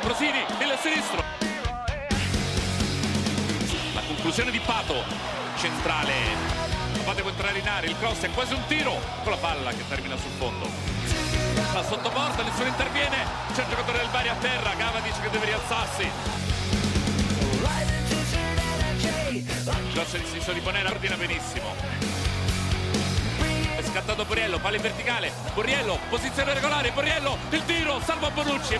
Ambrosini, il sinistro. La conclusione di Pato, centrale. Pato può entrare in area, il cross è quasi un tiro con la palla che termina sul fondo. La sottoporta, nessuno interviene, c'è il giocatore del Bari a terra, Gava dice che deve rialzarsi. Grosso il sinistro di Bonera, ordina benissimo. È scattato Borriello, palla in verticale, Borriello, posizione regolare, Borriello, il tiro, salva Bonucci.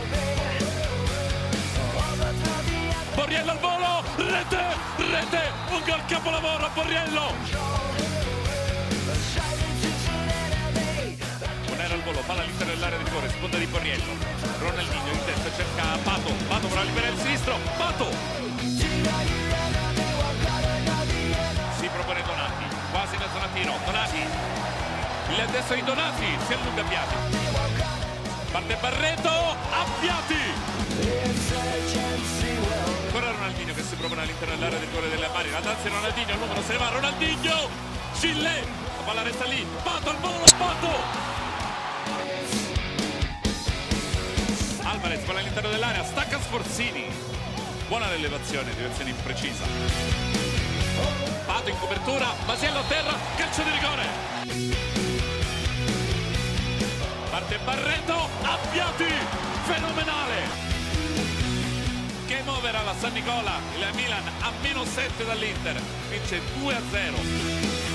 Borriello al volo, rete, un gol capolavoro a Borriello. Bonera al volo, palla all'interno dell'area di rigore, sponda di Borriello. Ronaldinho in testa cerca Pato, Pato vorrà liberare il sinistro, Pato. Si propone Donati, quasi da Donatino, Donati. Il destro di Donati, si allunga Piatti. Parte Barreto, a Piatti. Ancora Ronaldinho che si propone all'interno dell'area di rigore della Bari. La danza di Ronaldinho, il numero se ne va, Ronaldinho. Gillet, la palla resta lì, Pato al volo, Pato. Alvarez, palla all'interno dell'area, stacca Sforzini. Buona l'elevazione, direzione imprecisa. Pato in copertura, Masiello a terra, calcio di rigore. Parte Barreto, a Piatti, fenomenale. Game over alla San Nicola, il Milan a -7 dall'Inter, vince 2-0.